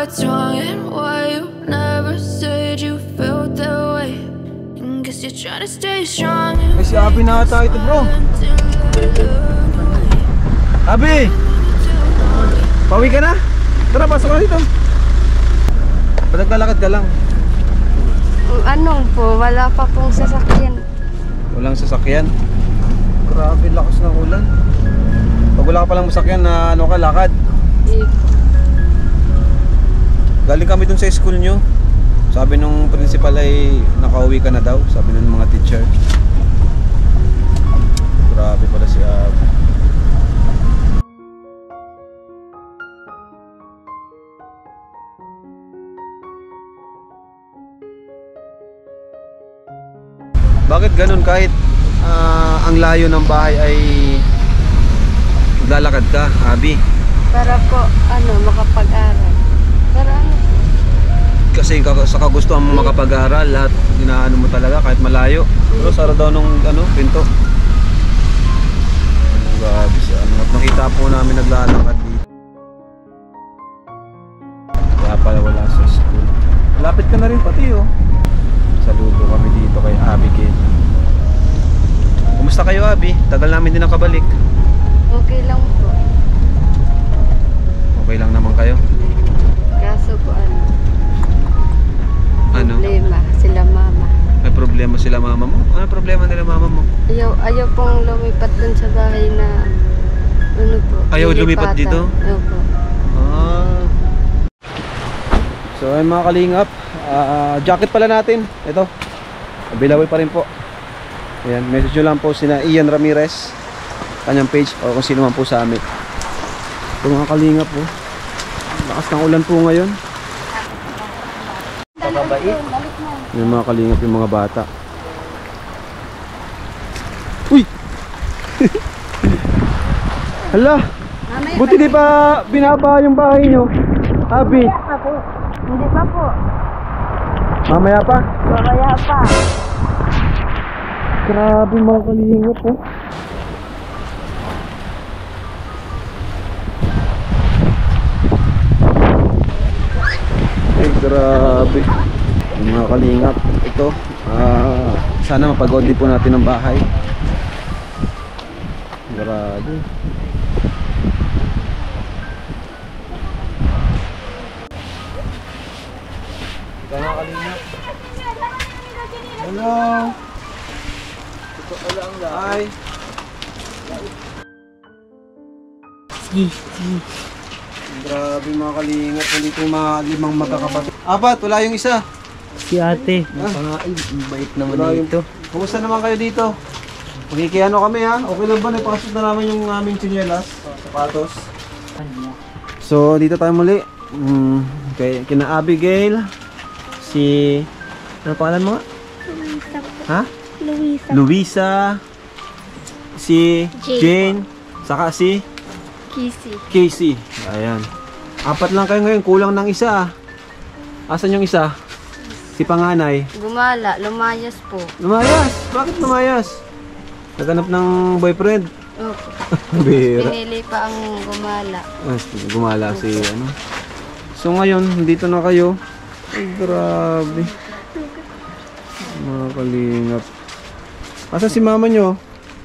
what's wrong and why you never said you felt that way. And guess you're trying to stay strong. Ay, si Abi na ata ito, bro. Abi! Pauwi ka na? Tara, pasok ka dito. Ba't naglalakad ka lang? Ano po, wala pa pong sasakyan. Walang sasakyan? Grabe, lakas ng ulan. Pag wala ka palang masakyan na ano ka, lakad. Galing kami dun sa school nyo. Sabi nung principal ay nakauwi ka na daw. Sabi nung mga teacher. Grabe pala si Abi. Bakit ganun kahit ang layo ng bahay ay lalakad ka, Abi? Para po, makapag-aral. Para ano? Kasi sa kagustuhan mo makapag-aral, lahat ginaano mo talaga kahit malayo. Pero sara daw nung pinto. Grabe siya. At nakita po namin naglalakad dito. Kaya pala wala sa school. Lapit ka na rin pati, oh. Saludo kami dito kay Abigail. Kumusta kayo, Abi? Tagal namin din nakabalik. Okay lang po. Okay lang naman kayo? Kaso po Ano? problema sila mama. May problema sila mama mo? Ano problema nila mama mo? Ayaw pong lumipat dun sa bahay na po. Ayaw lumipat dito? Opo. So ay mga kalingap, jacket pala natin. Ito, available pa rin po. Ayan, message nyo lang po sina Ian Ramirez, kanyang page, o kung sino man po sa amin. Ito mga kalingap po, lakas ng ulan po ngayon. Yung mga kalingap, yung mga bata. Uy! Hala! Buti di pa binaba yung bahay nyo, Abi. Hindi pa po. Mamaya pa? Mamaya pa. Grabe mga kalingap po. Ay grabe yung mga kalingap. Ito sana mapagod din po natin ang bahay. Grabe. Mga kalingap. Hello. Hi. Grabe mga kalingap. Nandito yung mga 5 magkakapatid. Apat, wala yung isa. Si ate, bait naman dito. Kumusta naman kayo dito? Magkikiano kami ha? Okay lang ba? Napakasot na namin yung aming tsinelas, sapatos. So dito tayo muli. Okay, kina Abigail. Si... ano pangalan mo nga? Luisa po. Ha? Luisa. Luisa. Si Jane. Saka si Kissy. Casey. Ayan. 4 lang kayo ngayon. Kulang ng isa. Asan yung isa? Si panganay. Gumala, lumayas po. Lumayas. Bakit lumayas? Naghanap ng boyfriend. Opo. Bira. Pinili pa ang gumala. Gumala si ano. So ngayon, dito na kayo. Ay, grabe. Mga kalingap. Asan si mama nyo?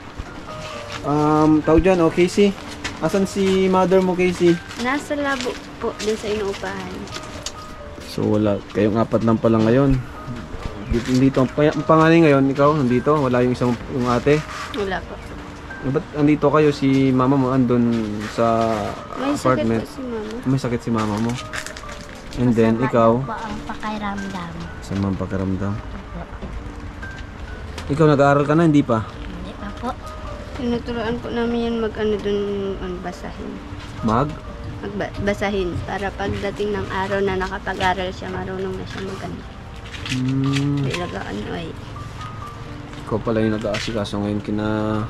Tawag dyan, Casey. Asan si mother mo, Casey? Nasa labo po din sa inuupahan. So wala, kayong 4 lang pala ngayon. Dito ang panganay ngayon, ikaw nandito, wala yung isang yung ate. Wala po. Ba't andito kayo, si mama mo andun sa May apartment? sakit po si mama. May sakit si mama mo. And then ikaw, Po ang pakiramdam. sa mga pakiramdam. Ikaw nag-aaral ka na, hindi pa? Hindi pa po. Tinuturoan po namin yan basahin. Magbasahin para pagdating ng araw na nakapag-aral siya, marunong na siya Ilagaan ay. Ikaw pala yung nag-aasikaso ngayon kina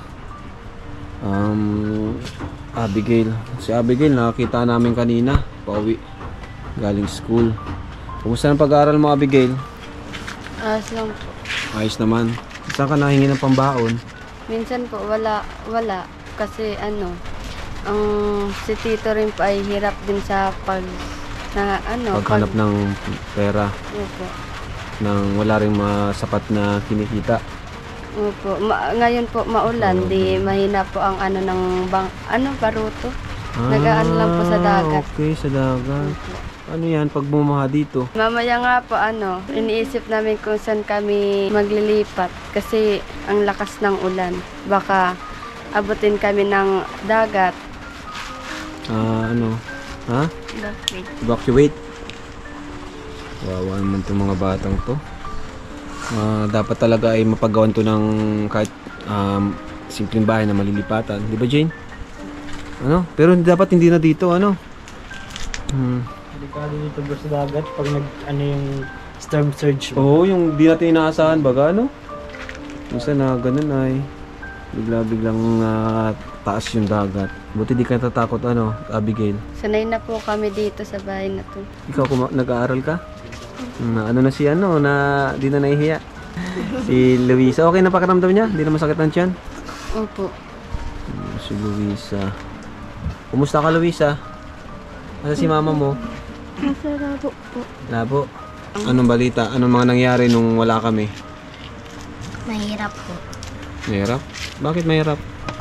Abigail. Si Abigail nakakita namin kanina, pauwi galing school. Kumusta ang pag-aaral mo, Abigail? Ayos lang po. Ayos naman. Saan ka nahingi ng pambaon? Minsan po wala kasi si Tito rin po ay hirap din sa na ano, Paghanap ng pera Opo. nang wala ring masapat na kinikita. Opo. Ngayon po maulan, di mahina po ang ano ng baruto. Nag-aano lang po sa dagat. Okay, sa dagat. Ano yan pag bumaha dito? Mamaya nga po iniisip namin kung saan kami maglilipat kasi ang lakas ng ulan. Baka abutin kami ng dagat. Ano? Ha? Evacuate. Wawa naman itong mga batang to. Dapat talaga ay mapagawan to ng kahit simpleng bahay na malilipatan. Di ba, Jane? Ano? Pero dapat hindi na dito, ano? Delikado dito bro sa dagat pag yung storm surge. Oo, yung di natin inaasahan baga, ano? Minsan na ganun ay bigla-biglang taas yung dagat. Buti di ka natatakot, ano, Abigail? Sanay na po kami dito sa bahay na to. Ikaw, nag-aaral ka? Ano na si ano, na di na nahihiya? Si Luisa, okay na pakiramdam niya? Di na masakit ang tiyan? Opo. Si Luisa. Kumusta ka, Luisa? Asa si mama mo? Nasa labo po. Labo. Anong balita? Anong mga nangyari nung wala kami? Mahirap po. Mahirap? Bakit mahirap?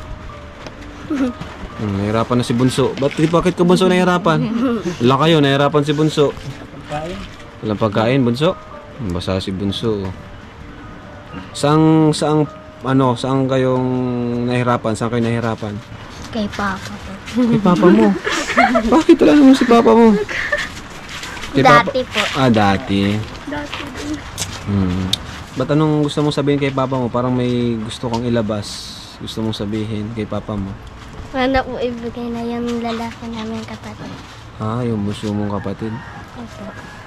Nahirapan na si Bunso. Bakit ka Bunso nahirapan? Wala kayo, nahirapan si Bunso. Pagkain. Walang pagkain, Bunso? Basa si Bunso. Saan kayong nahirapan? Saan kayo nahirapan? Kay Papa po. Kay Papa mo. Bakit wala naman si Papa mo? Kay Dati po. Dati. Ba't anong gusto mong sabihin kay Papa mo? Parang may gusto kang ilabas. Gusto mong sabihin kay Papa mo. Wala po ibigay na yung lalaki namin kapatid. Yung bunso mong kapatid. Opo.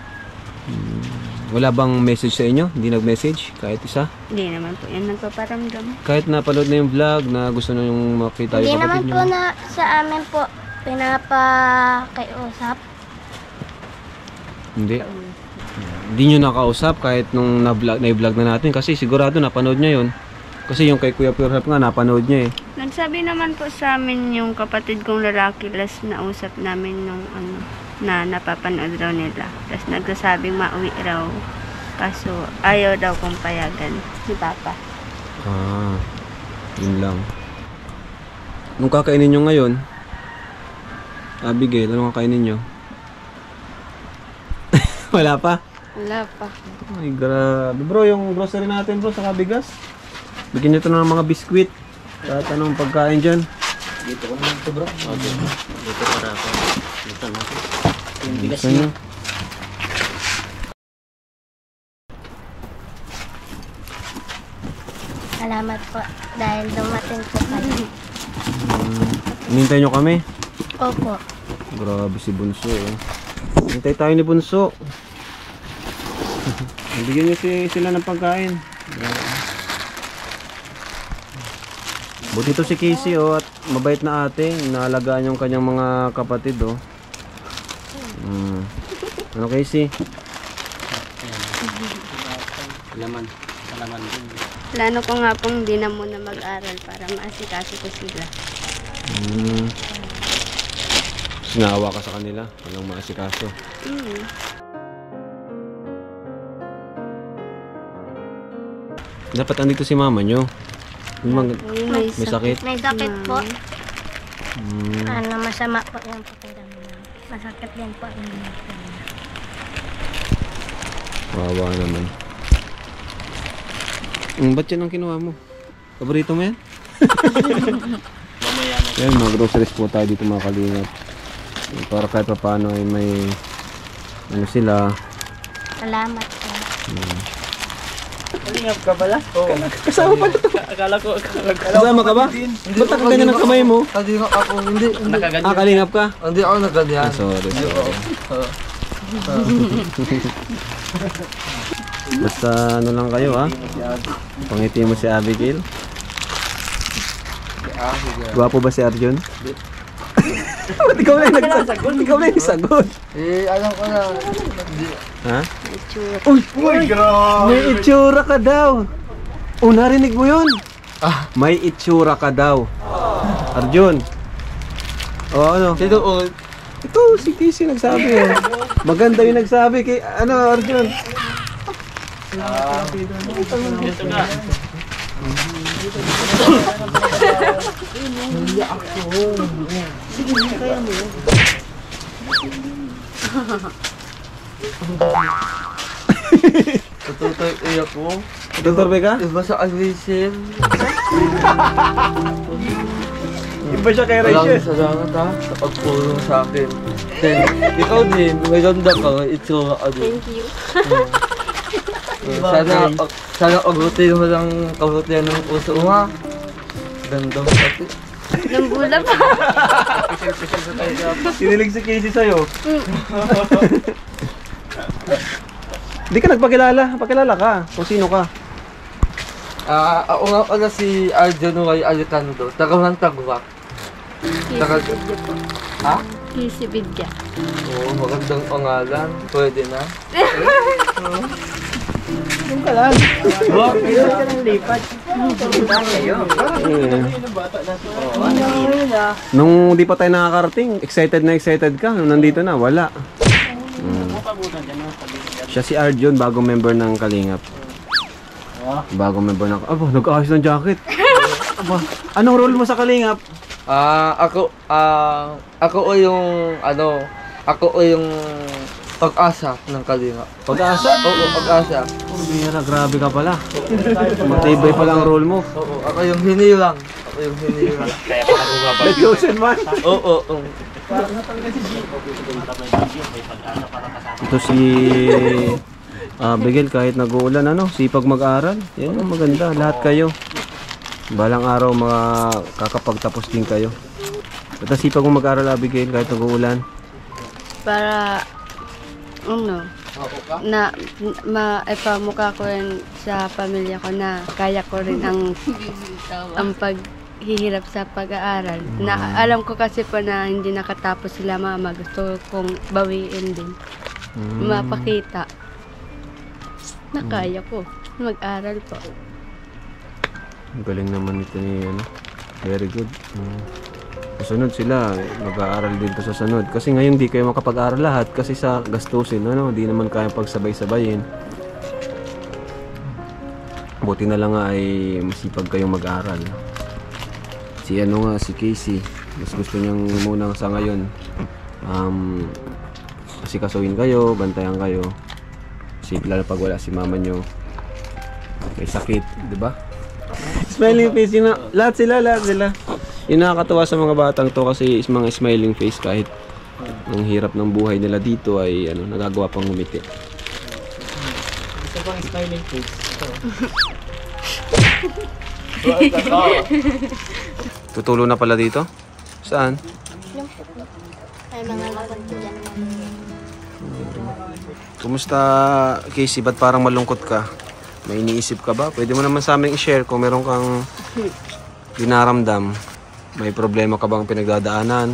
Wala bang message sa inyo? Hindi nag-message? Kahit isa? Hindi naman po yan nagpaparamdam. Kahit napanood na yung vlog na gusto na yung makita Hindi yung naman kapatid po nyo? na sa amin po pinapakiusap. Hindi. Hindi nyo nakausap kahit nung na-vlog na natin kasi sigurado napanood nyo yun. Kasi yung kay Kuya Pure Help nga napanood nyo eh. Nagsabi naman po sa amin yung kapatid kong lalaki last na usap namin nung na napapanood raw nila. Tapos nagsasabing mauwi raw. Kaso ayaw daw kong payagan ni Papa. Yun lang. Nung kakainin nyo ngayon, Abigail, anong kakainin nyo? Wala pa? Wala pa. Ay, grabe. Bro, yung grocery natin bro, sa bigas. Bigyan nyo ito ng mga biskwit. At anong pagkain dyan. Dito ko naman ito bro. Okay. Dito para ako. Dito natin. Yung bigas Gusto nyo? Salamat po dahil dumating po kayo. Hinintay nyo kami. Opo. Grabe si Bunso eh. Hintay tayo ni Bunso. Bigyan nyo sila ng pagkain. Buti ito si Casey oh, at mabait na ate. Naalagaan yung kanyang mga kapatid oh. Ano Casey? Laman. Laman. Plano ko nga pong di na muna mag-aral para maasikaso ko sila. Sinawa ka sa kanila. Walang maasikaso. Dapat andito si mama nyo. May sakit. May sakit po. Masama po yung pakiramdam. Masakit din po yung pakiramdam. Wawa naman. Ba't yan ang kinuha mo? Paborito mo yan? Yan, mga groceries po tayo dito mga kalingap. Para kahit pa paano ay may ano sila. Salamat po. Kalingap ka pala? Oo. Kasama pa ito. Akala ko. Kasama ka ba? Ba't nakaganyan ang kamay mo? Kalingap ako, hindi. Kalingap ka? Hindi ako nagganyan. Sorry. Basta ano lang kayo ha. Pangiti mo si Abigail. Gwapo ba si Arjun? Ba't ikaw na yung nagsasagot? Ikaw na yung sagot. Alam ko na. Hindi. Ha? Uy, grabe. May itsura ka daw. Narinig mo yun? May itsura ka daw. Arjun. Ano? Ito, si Casey nagsabi eh. Maganda yung nagsabi kay, ano, Arjun? Ito nga. Natutoy iyak ko. Tutorbe ka? Iba sa Alisin. Iba siya kay Maraming Rachel. salamat ha sa pagpulong sa akin. Then, ikaw din, may ganda ka, itsura ka din. Thank you. Sana pagbutin mo lang kabutihan ng puso mo ha. Ganda mo pati. Nang bula pa. Sinilig si Casey sa'yo. Hindi ka nagpakilala. Pakilala ka. Kung sino ka. Ako nga pala si Arjun Way Alicando, taga Mantagwak. Kisibidya po. Ha? Kisibidya. Oo, magandang pangalan. Pwede na. Doon ka lang. Nung di pa tayo nakakarating, excited ka. Nung nandito na, wala. Siya si Arjun, bagong member ng Kalingap. Bagong member ng... Aba, nag-ayos ng jacket. Aba, anong role mo sa Kalingap? Ako o yung, ako o yung pag-asa ng Kalinga. Pag-asa? Oo, pag-asa. Oh, bihira, grabe ka pala. Matibay pala ang role mo. Oo, ako yung hinilang. The chosen man. Oo. Ito si Bigel, kahit nag-uulan, sipag mag-aral. Yan ang maganda, lahat kayo. Balang araw kakapagtapos din kayo. Ito sipag mo mag-aral, Abigail, kahit nag-uulan. Para, maipamukha ko rin sa pamilya ko na kaya ko rin ang paghihirap sa pag-aaral. Na, alam ko kasi po na hindi nakatapos sila mama. Gusto kong bawiin din. Mapakita na kaya ko mag-aral po. Galing naman ito ni very good. Kasunod sila, mag-aaral din to sa sunod. Kasi ngayon di kayo makapag-aaral lahat kasi sa gastusin, di naman kaya pagsabay-sabayin. Buti na lang nga ay masipag kayong mag-aaral. Si si Casey, mas gusto niyang muna sa ngayon kasi kasuhin kayo, bantayan kayo. Kasi lalo pag wala si mama nyo, may sakit, di ba? Smiling face yun lahat sila. Yung nakakatawa sa mga batang to kasi mga smiling face kahit ang hirap ng buhay nila dito ay nagagawa pang ngumiti. Gusto pang smiling face. Tutulo na pala dito? Saan? May mga lakad ko dyan. Kumusta, Casey? Ba't parang malungkot ka? May iniisip ka ba? Pwede mo naman sa amin i-share kung meron kang dinaramdam. May problema ka bang pinagdadaanan?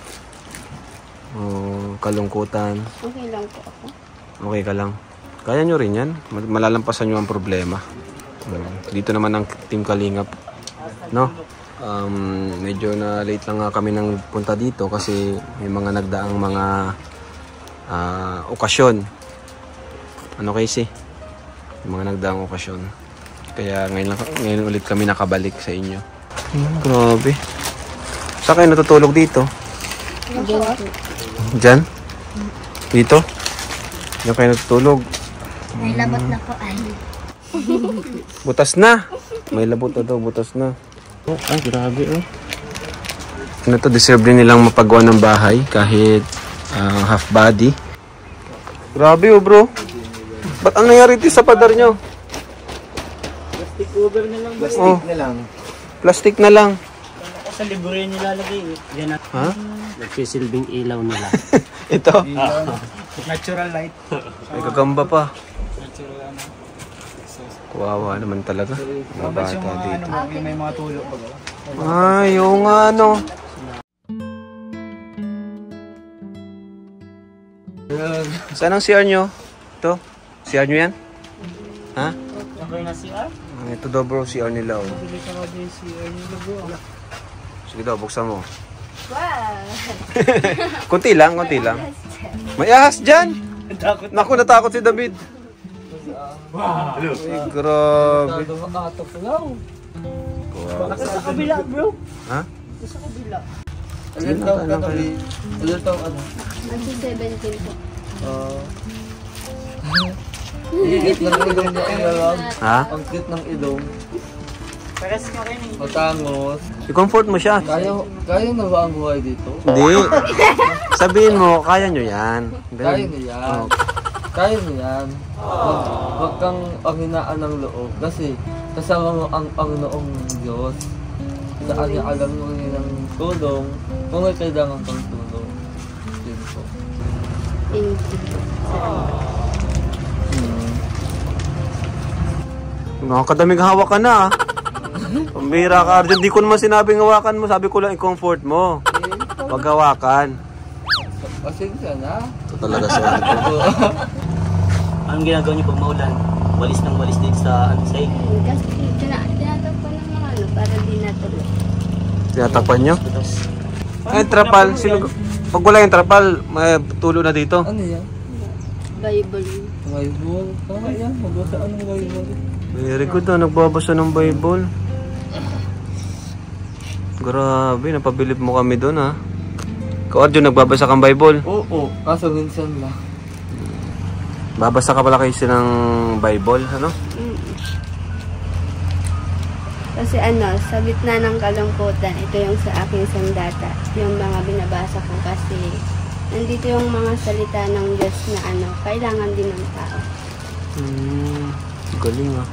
O kalungkutan? Okay lang po ako. Okay ka lang. Kaya nyo rin yan. Malalampasan nyo ang problema. Dito naman ang Team Kalingap. No? Medyo na late lang nga kami nang punta dito kasi may mga nagdaang mga okasyon. Ano Casey? Yung mga nagdaang okasyon. Kaya ngayon ulit kami nakabalik sa inyo. Grabe. Saan kayo natutulog dito? Diyan? Dito? Diyan kayo natutulog? May labot na po ay. Butas na! May labot na daw, butas na. Ay, grabe deserve din nilang mapagawa ng bahay kahit half body. Grabe bro. Ba't ang nangyari dito sa padar nyo? Plastic cover na lang. Plastic na lang. Sa libro yan nilalagay. Yan na. Ha? Nagsisilbing ilaw nila. Ito. Natural light. May kagamba pa. Kawawa naman talaga. Mga bata dito. May mga tulo. Ay, oo nga Saan ang CR nyo? Ito? CR nyo yan? Ha? Okay na CR? Ito daw bro, CR nila Bili ka na din CR nila bro. Sige daw, buksan mo. Kunti lang, kunti lang. May ahas dyan. Naku, natakot si David. Ay, grabe. Makatok lang. Sa kabila, bro. Ha? Sa kabila. Ilan taong ka na? Ilan taong ano? Magsi 17 po. Higit ng ilong niya ang lalang. Ha? Ang cute ng ilong. Pares ka rin eh. Matangos. I-comfort mo siya. Kaya na ba ang buhay dito? Hindi. Sabihin mo, kaya nyo yan. Kaya na yan. Kaya na yan. Huwag kang panghinaan ng loob. Kasi kasama mo ang Panginoong Diyos. Saan niya alam mo ng tulong kung may kailangan kang tulong. Yun po. Thank you. Nakakadaming hawak ka na, ah. Pambira ka, Arjun. Di ko naman sinabing hawakan mo. Sabi ko lang i-comfort mo. Huwag hawakan. Pasensya na. Ito talaga si Arjun. Anong ginagawa niyo pag maulan? Walis ng walis dito sa side. Kasi tinatakpan ng mga ano para di natuloy. Tinatakpan nyo? Tapos, Ay, trapal. Pag wala yung trapal, may tulo na dito. Ano yan? Bible. Bible? Tama yan. Magbasa anong Bible? Very good na, nagbabasa ng Bible. Grabe, napabilib mo kami doon, ha. Ikaw, Arjun, nagbabasa kang Bible? Oo. Kaso minsan lang. Babasa ka pala kasi ng Bible, ano? Kasi sa gitna ng kalungkutan, ito yung sa aking sandata. Yung mga binabasa ko kasi nandito yung mga salita ng Diyos na kailangan din ng tao. Galing, ha.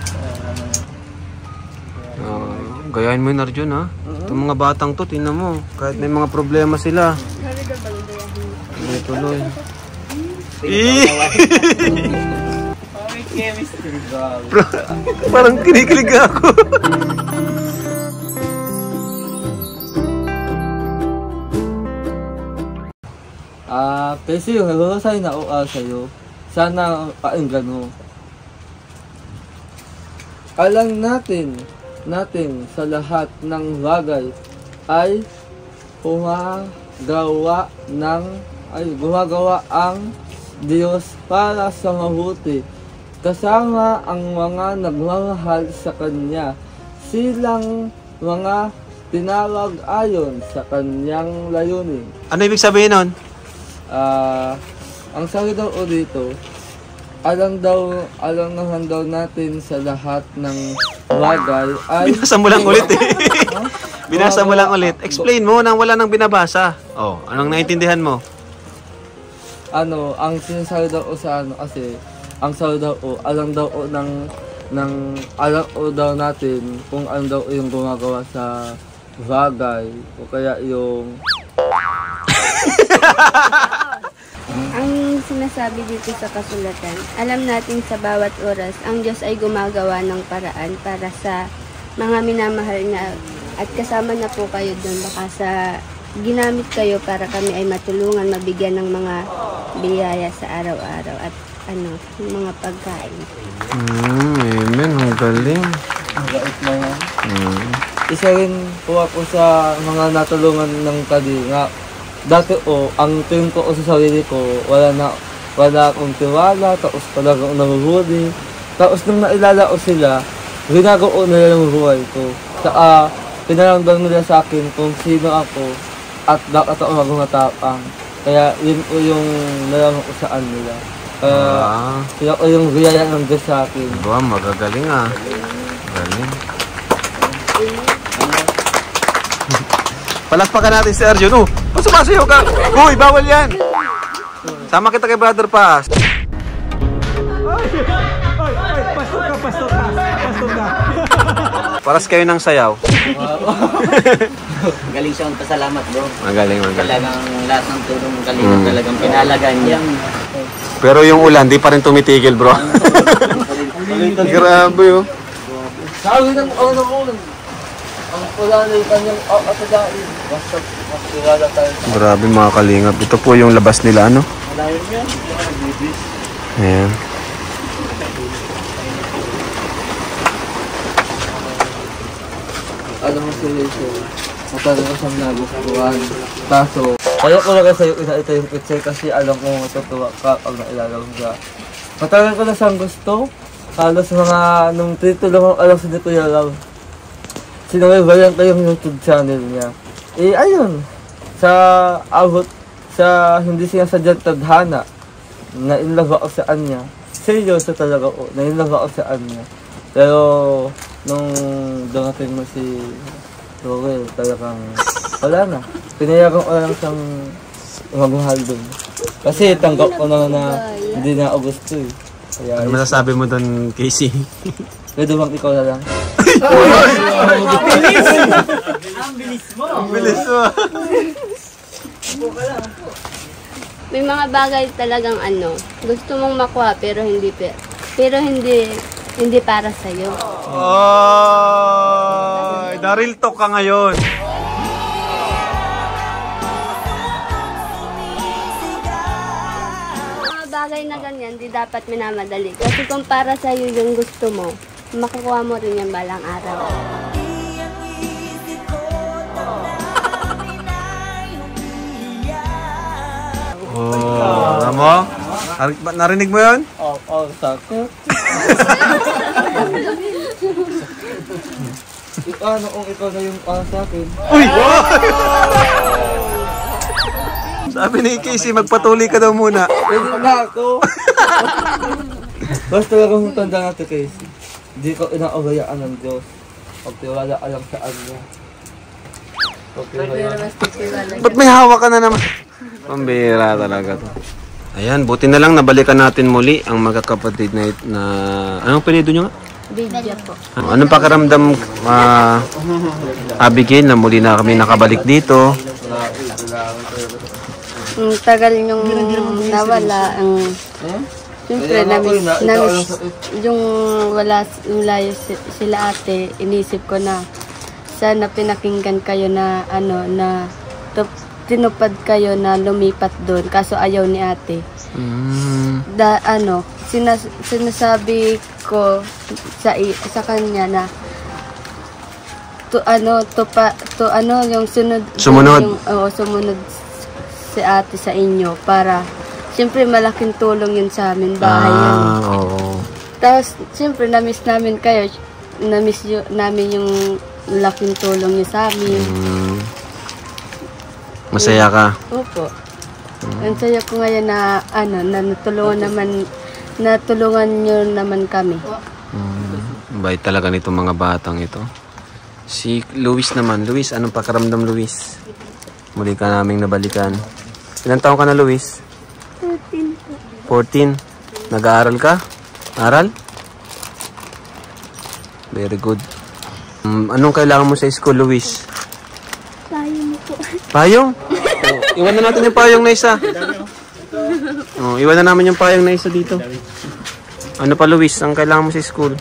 Gayahin mo yun, Arjun, ha. Itong mga batang to, tingnan mo. Kahit may mga problema sila. Sabi daw bang gayahin? May tuloy. Chemistry. Parang kinikilig ako. Kasi yung nagkakasay na ual sa'yo, sana painggan mo. Alam natin sa lahat ng bagay ay gumagawa ang Diyos para sa mabuti. Kasama ang mga nagmamahal sa Kanya. Silang mga tinawag ayon sa Kanyang layunin. Ano ibig sabihin nun? Ang sabi daw dito, alam naman daw natin sa lahat ng bagay ay... Binasa mo lang ulit, eh. Binasa mo lang ulit. Explain mo nang wala nang binabasa. Oh, anong naintindihan mo? Ang sinasabi daw sa kasi ang sabi daw alam daw daw natin kung ano daw yung gumagawa sa bagay o kaya yung Ang sinasabi dito sa kasulatan, alam natin sa bawat oras, ang Diyos ay gumagawa ng paraan para sa mga minamahal niya at kasama na po kayo doon. Baka ginamit kayo para kami ay matulungan, mabigyan ng mga biyaya sa araw-araw at yung mga pagkain. Amen. Ang galing. ang gait na yan. Isa rin po ako sa mga natulungan ng Kalinga. Dati ang tingin ko sa sarili ko, wala akong tiwala, tapos talagang nahuhuli. Tapos nung nailala ko sila, ginagawa nila ng buhay ko. Pinaramdam nila sa akin kung sino ako at dapat ako magmatapang. Kaya yun po yung nalaman ko saan nila. Kaya ko yung biyaya ng Diyos sa akin. Wow, magagaling ah. Galing. Palakpakan natin si Arjun. Ba't sumasayaw ka? Uy, bawal yan! Sama kita kay Brother Paz. Pastor ka. Paras kayo ng sayaw. Galing siya pasalamat, bro. Magaling. Talagang lahat ng tulong ng Kalinga talagang pinalagan niya. Pero yung ulan, di pa rin tumitigil, bro. Grabe, oh. Sabi ng ang pula na yung kanyang atadain. Basta magkilala tayo. Grabe mga kalingap. Ito po yung labas nila, ano? Malayo yan. Ayan. Alam mo si Rachel. matagal ko siyang nagustuhan. Kaso, kaya ko lang sa'yo ito yung picture kasi alam ko matutuwa ka pag nailalaro siya. Matagal ko na siyang gusto. Halos mga nung tito lang alam sa dito yung love. Sinubaybayan ko yung YouTube channel niya. Eh ayun, sa abot, sa hindi siya sadyang tadhana, na-inlove ako sa kanya. Seryoso talaga ako, na-inlove ako sa kanya. Pero, nung dumating mo si Rowell, talagang wala na. Pinayagan ko lang siyang magmahal dun. Kasi tanggap ko na hindi na ako gusto eh. Kaya, Ano masasabi mo doon, Casey? pwede bang ikaw na lang? Ang bilis mo! May mga bagay talagang gusto mong makuha pero hindi para sa iyo. Oh, Daryl talk ka ngayon. Mga bagay na ganyan, di dapat minamadali. Kasi kung para sa iyo yung gusto mo, makukuha mo rin yan balang araw. Oh, alam mo? Narinig mo yun? Sakit. Ano kung ikaw na yung para sa akin? Uy! Sabi ni Casey, magpatuloy ka daw muna. Pwede na ako. Basta lang kung tanda natin, Casey. Hindi ko inaabayaan ng Diyos. Pagtiwala ka lang sa Kanya. Ba't may hawak ka na naman? Pambira talaga to. Ayan, buti na lang nabalikan natin muli ang magkakapatid na anong pinido nyo nga? Video po. Anong pakiramdam, Abigail, na muli na kami nakabalik dito? Tagal yung nawala. Siyempre, namiss yung wala sila ate, inisip ko na sana pinakinggan kayo na tinupad kayo na lumipat doon kaso ayaw ni ate. Sinasabi ko sa kanya na yung sumunod si ate sa inyo para siyempre malaking tulong yun sa amin, bahay yun. Oo. Tapos siyempre namiss namin kayo, namin yung laking tulong niyo sa amin. Masaya ka? Opo. Ang saya ko ngayon na natulungan niyo naman kami. Bait talaga nitong mga batang ito. Si Luis naman. Luis, anong pakiramdam, Luis? Muli ka naming nabalikan. Ilang taon ka na, Luis? 14 po. 14? Nag-aaral ka? Aral? Very good. Anong kailangan mo sa school, Luis? Payong po. Payong? Iwan na natin yung payong na isa. Iwan na namin yung payong na isa dito. Ano pa, Luis? Ang kailangan mo sa school?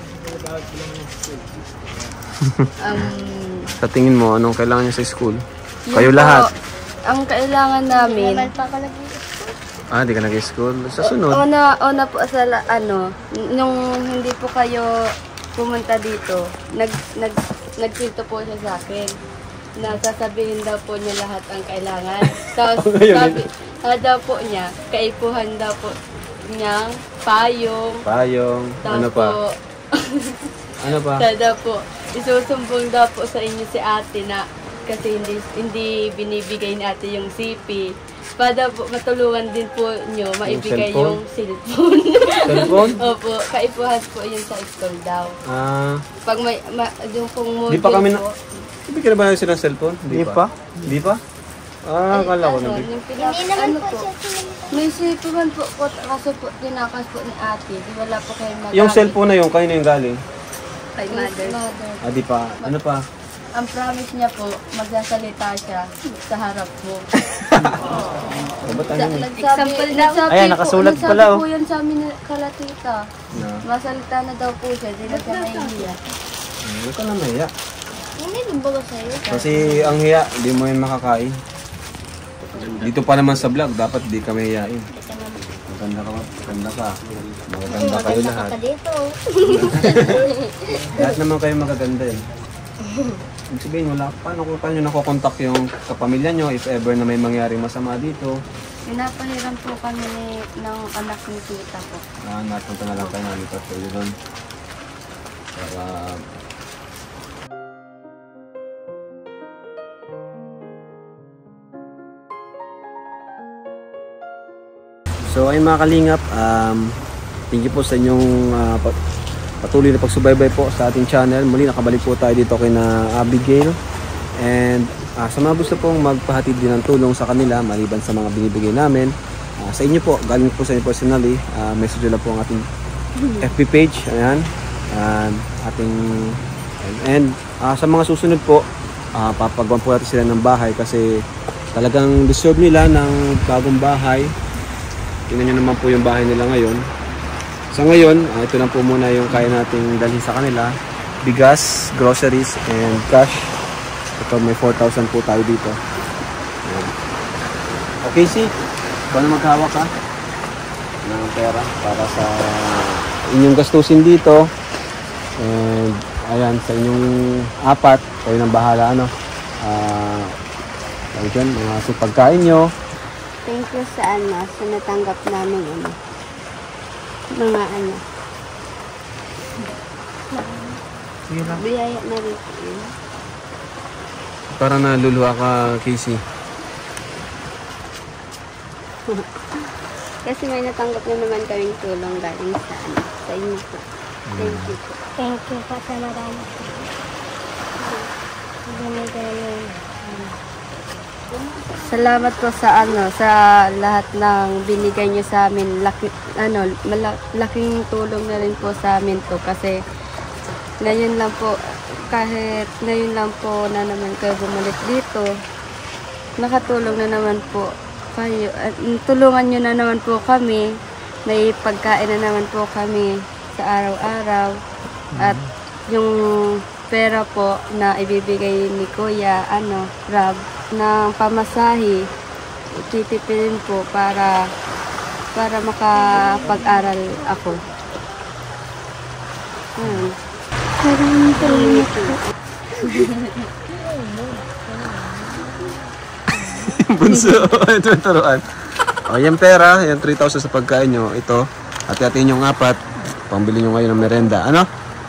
Sa tingin mo, anong kailangan niyo sa school? Kayo lahat? Ang kailangan namin, Di ka nag-school? Sa sunod? una po sa nung hindi po kayo pumunta dito, nagkwento po siya sa akin. Nasasabihin daw po niya lahat ang kailangan. Tapos daw po niya, kaipuhan daw po niya, payong. Ano pa? Ano pa? Daw po, isusumbong daw po sa inyo si ate na kasi hindi binibigay ni ate yung CP. Para po matulungan din po nyo maibigay yung cellphone. Cellphone? Opo, kaipuhan po yun sa school daw. Pag yung pong module Di pa kami po. Bigyan na ba sila ng cellphone? Di pa? Di pa? Akala ko na. Hindi naman po siya May cellphone po, kaso po tinakas po ni ate. Di wala po kayo magamit. Yung cellphone na yun, kayo na yung galing? Kay mother. Di pa. Ano pa? Ang promise niya po, magsasalita siya sa harap mo. Ayan, nakasulat pala, oh. Nagsabi po yan sa amin kala tita. Masalita na daw po siya, di na siya mahihiya. Hindi ka na mahiya. Hindi naman bago sa'yo. Kasi ang hiya, hindi mo yun makakain. Dito pa naman sa vlog, dapat di ka mahiyain. Maganda ka. Magaganda kayo lahat. Ka dito. Lahat naman kayo magaganda eh. Ibig sabihin, paano nyo nakokontak yung kapamilya nyo if ever na may mangyaring masama dito? Pinapahiram po kami ng anak ni tita po. Napunta na lang kayo namin pwede doon. Para... So ayun mga kalingap, thank you po sa inyong patuloy na pagsubaybay po sa ating channel. Muli nakabalik po tayo dito kay na Abigail. And sa mga gusto pong magpahatid din ng tulong sa kanila maliban sa mga binibigay namin, sa inyo po, galing po sa inyo personally, message lang po ang ating FB page. Ayan, sa mga susunod po, papagawan po natin sila ng bahay kasi talagang deserve nila ng bagong bahay. Tingnan nyo naman po yung bahay nila ngayon. Sa ngayon, ito lang po muna yung kaya nating dalhin sa kanila. Bigas, groceries, and cash. Ito may 4,000 po tayo dito. Ayan. Okay, si ikaw na maghawak ka ng pera para sa inyong gastusin dito. And ayan, sa inyong apat, kayo nang bahala, ano. Dyan, mga pagkain nyo. Thank you sa natanggap namin mga biyaya na rin po yun. Parang naluluha ka, Casey. Kasi may natanggap na naman kaming tulong galing sa inyo po. Thank you po. Thank you po sa marami. Salamat po sa sa lahat ng binigay niyo sa amin. Malaking tulong na rin po sa amin to kasi ngayon lang po, kahit ngayon lang po na naman kayo bumalik dito, nakatulong na naman po kayo. Tulungan niyo na naman po kami. May pagkain na naman po kami sa araw-araw. At yung pera po na ibibigay ni Kuya, Rob, ng pamasahe, titipilin po para makapag-aral ako. Maraming salamat po. Bunso, ito yung turuan. O, yung pera, yung 3,000 sa pagkain nyo, ito, hati-hatiin yung apat, pambili nyo ngayon ng merenda. Ano?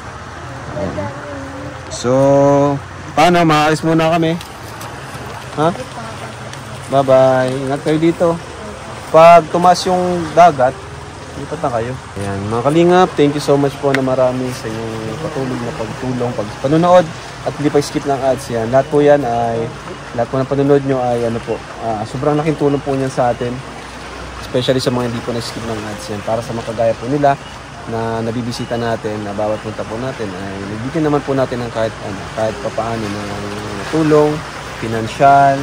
So, paano? Maalis muna kami. Ha? Bye-bye. Ingat kayo dito. Pag tumas yung dagat, lipat na kayo. Ayan, mga kalingap, thank you so much po na marami sa inyong patuloy na pagtulong, pagpanonood, at hindi pa skip ng ads yan. Lahat po yan ay, lahat po ng panonood nyo ay sobrang laking tulong po niyan sa atin. Especially sa mga hindi po na-skip ng ads yan. Para sa makagaya po nila na nabibisita natin, na bawat punta po natin ay nagbigyan naman po natin ng kahit papaano ng tulong, pinansyal,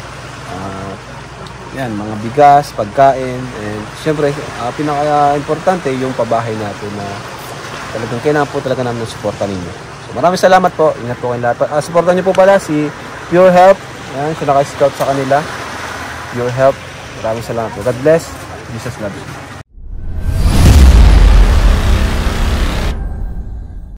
yan, mga bigas, pagkain, and syempre, pinaka-importante yung pabahay natin na talagang kailangan po talaga namin ng suporta ninyo. So maraming salamat po, ingat po kayo lahat. Suportan nyo po pala si Pure Health, yan, siya naka-scout sa kanila, Pure Health, maraming salamat po. God bless, Jesus loves you.